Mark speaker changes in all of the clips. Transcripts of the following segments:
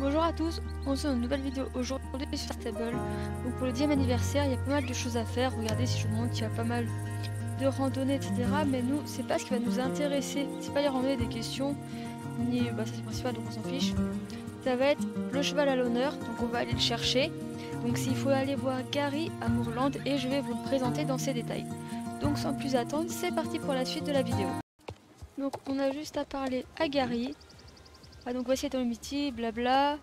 Speaker 1: Bonjour à tous, on se retrouve dans une nouvelle vidéo aujourd'hui sur Stable. Donc pour le 10e anniversaire, il y a pas mal de choses à faire. Regardez, si je vous montre, il y a pas mal de randonnées, etc. Mais nous, c'est pas ce qui va nous intéresser. C'est pas les randonnées des questions, ni ça c'est le principal, donc on s'en fiche. Ça va être le cheval à l'honneur, donc on va aller le chercher. Donc s'il faut aller voir Gary à Moorland et je vais vous le présenter dans ses détails. Donc sans plus attendre, c'est parti pour la suite de la vidéo. Donc on a juste à parler à Gary. Ah donc voici ton miti, blabla.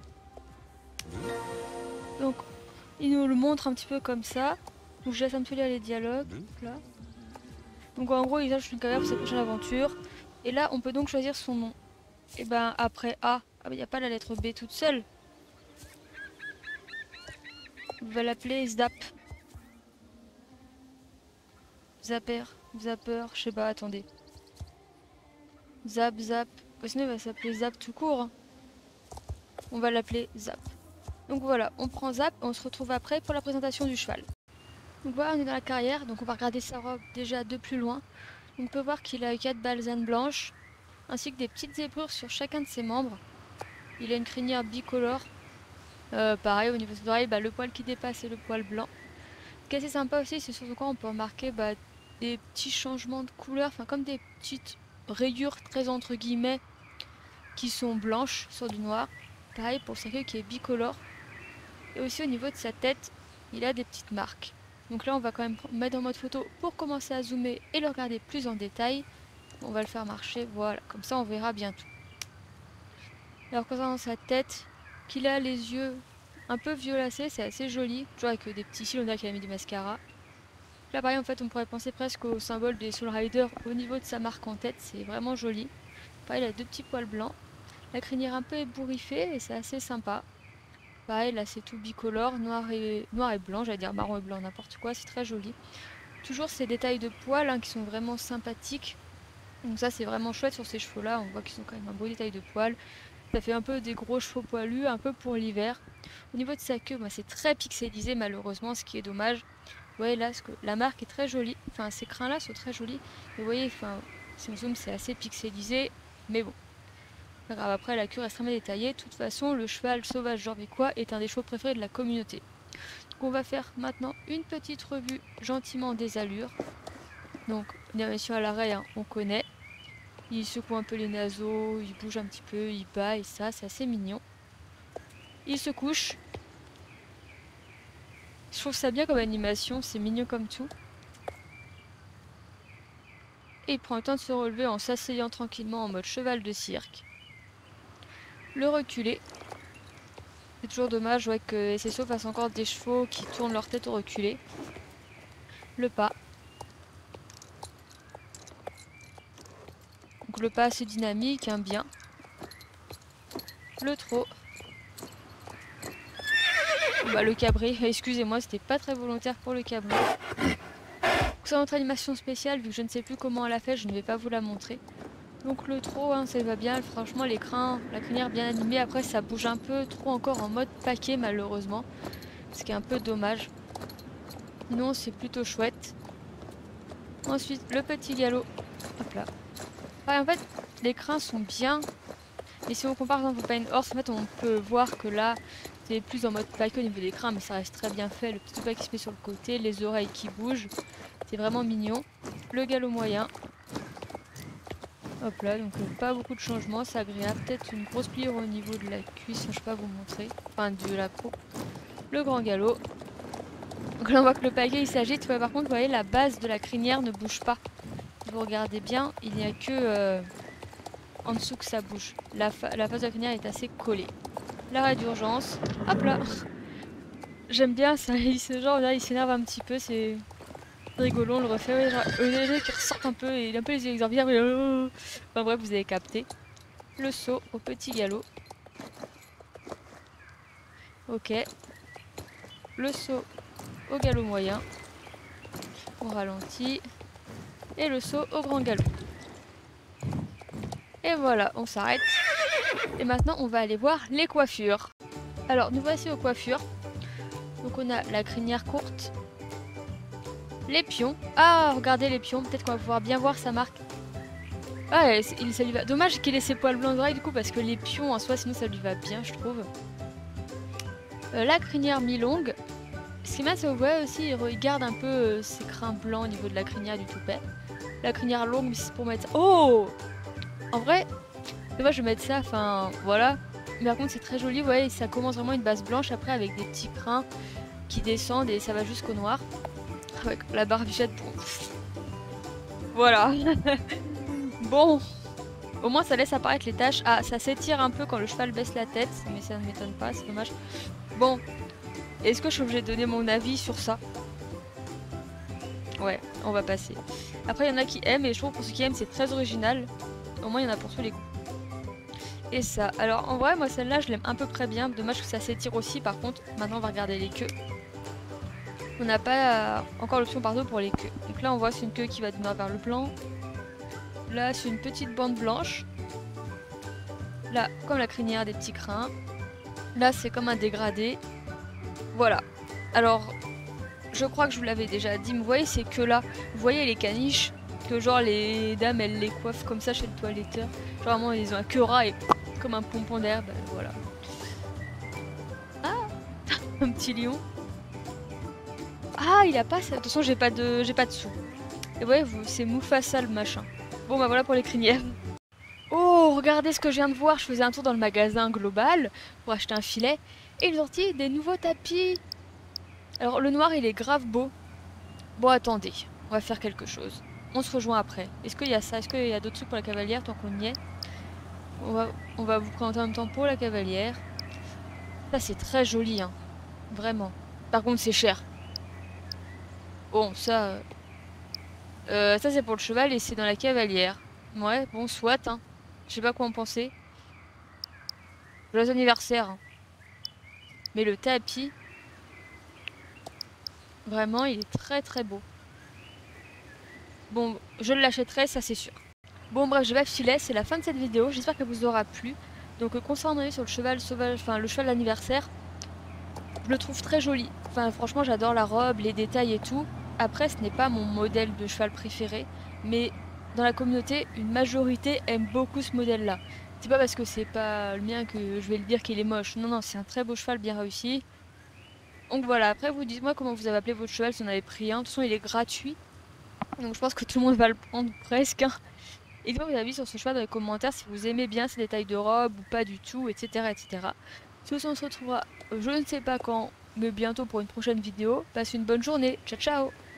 Speaker 1: Donc il nous le montre un petit peu comme ça. Donc je laisse un petit peu lire les dialogues. Là. Donc en gros il lâche une carrière pour sa prochaine aventure. Et là on peut donc choisir son nom. Et ben après A, il n'y a pas la lettre B toute seule. On va l'appeler Zap. Zapper, Zapper, je sais pas, attendez. Zap, Zap. Sinon il va s'appeler Zap tout court. On va l'appeler Zap. Donc voilà, on prend Zap et on se retrouve après pour la présentation du cheval. Donc voilà, on est dans la carrière, donc on va regarder sa robe déjà de plus loin. On peut voir qu'il a 4 balsanes blanches, ainsi que des petites zébrures sur chacun de ses membres. Il a une crinière bicolore. Pareil, au niveau de ses oreilles, le poil qui dépasse et le poil blanc. Ce qui est assez sympa aussi, c'est sur son corps, on peut remarquer des petits changements de couleur, enfin comme des petites rayures très entre guillemets, qui sont blanches sur du noir. Pareil pour le cercueil qui est bicolore. Et aussi au niveau de sa tête, il a des petites marques. Donc là on va quand même mettre en mode photo pour commencer à zoomer et le regarder plus en détail. On va le faire marcher, voilà, comme ça on verra bien tout. Alors concernant sa tête, qu'il a les yeux un peu violacés, c'est assez joli, toujours avec des petits cils, on dirait qu'il a mis du mascara. Là pareil en fait on pourrait penser presque au symbole des Soul Riders au niveau de sa marque en tête, c'est vraiment joli. Pareil il a 2 petits poils blancs, la crinière un peu ébouriffée et c'est assez sympa. Pareil, là c'est tout bicolore, noir et blanc, j'allais dire marron et blanc, n'importe quoi, c'est très joli. Toujours ces détails de poils qui sont vraiment sympathiques. Donc ça c'est vraiment chouette sur ces chevaux là, on voit qu'ils ont quand même un beau détail de poils. Ça fait un peu des gros chevaux poilus, un peu pour l'hiver. Au niveau de sa queue, c'est très pixelisé malheureusement, ce qui est dommage. Vous voyez là, la marque est très jolie, enfin ces crins là sont très jolis. Et vous voyez, si on zoome c'est assez pixelisé, mais bon. Après, la queue est extrêmement détaillée. De toute façon, le cheval sauvage jorvicois est un des chevaux préférés de la communauté. Donc, on va faire maintenant une petite revue gentiment des allures. Donc, navigation à l'arrêt, on connaît. Il secoue un peu les naseaux, il bouge un petit peu, il bat et ça, c'est assez mignon. Il se couche. Je trouve ça bien comme animation, c'est mignon comme tout. Et il prend le temps de se relever en s'asseyant tranquillement en mode cheval de cirque. Le reculer. C'est toujours dommage que SSO fasse encore des chevaux qui tournent leur tête au reculé. Le pas. Donc le pas assez dynamique, bien. Le trot. Le cabré, excusez-moi, c'était pas très volontaire pour le cabré. C'est notre animation spéciale, vu que je ne sais plus comment elle a fait, je ne vais pas vous la montrer. Donc le trot, ça va bien, franchement la crinière bien animée. Après ça bouge un peu trop encore en mode paquet malheureusement, ce qui est un peu dommage. Non, c'est plutôt chouette. Ensuite le petit galop, hop là. En fait les crins sont bien, mais si on compare par exemple au Pine Horse, en fait on peut voir que là c'est plus en mode paquet au niveau des crins, mais ça reste très bien fait. Le petit pas qui se met sur le côté, les oreilles qui bougent, c'est vraiment mignon. Le galop moyen. Hop là, donc pas beaucoup de changements, c'est agréable. Peut-être une grosse pliure au niveau de la cuisse, je peux pas vous montrer. Enfin, de la croupe. Le grand galop. Donc là, on voit que le paquet il s'agite. Ouais, par contre, vous voyez, la base de la crinière ne bouge pas. Si vous regardez bien, il n'y a que en dessous que ça bouge. La face de la crinière est assez collée. L'arrêt d'urgence. Hop là. J'aime bien ça. Il s'énerve un petit peu. C'est rigolo, on le refait. Ouais, qui ressort un peu. Et il a un peu les yeux exorbitants. Enfin bref, vous avez capté. Le saut au petit galop. Ok. Le saut au galop moyen. On ralentit. Et le saut au grand galop. Et voilà, on s'arrête. Et maintenant, on va aller voir les coiffures. Alors, nous voici aux coiffures. Donc, on a la crinière courte. Les pions. Ah, regardez les pions. Peut-être qu'on va pouvoir bien voir sa marque. Ah, ça lui va. Dommage qu'il ait ses poils blancs d'oreilles du coup, parce que les pions en soi, sinon ça lui va bien, je trouve. La crinière mi-longue. Ce qui est bien, c'est ouais, aussi, il garde un peu ses crins blancs au niveau de la crinière du toupet. La crinière longue, c'est pour mettre ça. Oh! En vrai, moi je vais mettre ça, enfin voilà. Mais par contre, c'est très joli, ouais, et ça commence vraiment une base blanche après avec des petits crins qui descendent et ça va jusqu'au noir. Avec la barbichette, bon. Voilà. Bon. Au moins, ça laisse apparaître les taches. Ah, ça s'étire un peu quand le cheval baisse la tête, mais ça ne m'étonne pas, c'est dommage. Bon. Est-ce que je suis obligée de donner mon avis sur ça? Ouais, on va passer. Après, il y en a qui aiment, et je trouve pour ceux qui aiment, c'est très original. Au moins, il y en a pour tous les goûts. Et ça. Alors, en vrai, moi, celle-là, je l'aime à peu près bien. Dommage que ça s'étire aussi, par contre. Maintenant, on va regarder les queues. On n'a pas encore l'option partout pour les queues. Donc là, on voit c'est une queue qui va du noir vers le blanc. Là, c'est une petite bande blanche. Là, comme la crinière des petits crins. Là, c'est comme un dégradé. Voilà. Alors, je crois que je vous l'avais déjà dit. Mais vous voyez ces queues-là. Vous voyez les caniches que genre les dames, elles les coiffent comme ça chez le toiletteur. Genre vraiment, ils ont un queue ras et comme un pompon d'herbe. Voilà. Ah, un petit lion. Ah, il a pas ça. De toute façon, j'ai pas de sous. Et ouais, c'est Mufasa le machin. Bon, bah voilà pour les crinières. Oh, regardez ce que je viens de voir. Je faisais un tour dans le magasin global pour acheter un filet. Et ils ont sorti des nouveaux tapis. Alors, le noir, il est grave beau. Bon, attendez. On va faire quelque chose. On se rejoint après. Est-ce qu'il y a ça? Est-ce qu'il y a d'autres trucs pour la cavalière tant qu'on y est? On va vous présenter en même temps pour la cavalière. Ça, c'est très joli, hein. Vraiment. Par contre, c'est cher. Bon, ça... ça, c'est pour le cheval et c'est dans la cavalière. Ouais, bon, soit, hein. Je sais pas quoi en penser. Joyeux anniversaire. Hein. Mais le tapis, vraiment, il est très très beau. Bon, je l'achèterai, ça c'est sûr. Bon, bref, je vais filer, c'est la fin de cette vidéo. J'espère qu'elle vous aura plu. Donc, concernant sur le cheval sauvage, enfin, le cheval d'anniversaire, je le trouve très joli. Enfin, franchement, j'adore la robe, les détails et tout. Après, ce n'est pas mon modèle de cheval préféré, mais dans la communauté, une majorité aime beaucoup ce modèle-là. C'est pas parce que c'est pas le mien que je vais le dire qu'il est moche. Non, non, c'est un très beau cheval bien réussi. Donc voilà, après vous dites-moi comment vous avez appelé votre cheval si vous en avez pris un. De toute façon, il est gratuit. Donc je pense que tout le monde va le prendre presque. Et dites-moi vos avis sur ce cheval dans les commentaires si vous aimez bien ces détails de robe ou pas du tout, etc. etc. De toute façon, on se retrouvera je ne sais pas quand, mais bientôt pour une prochaine vidéo. Passez une bonne journée. Ciao, ciao!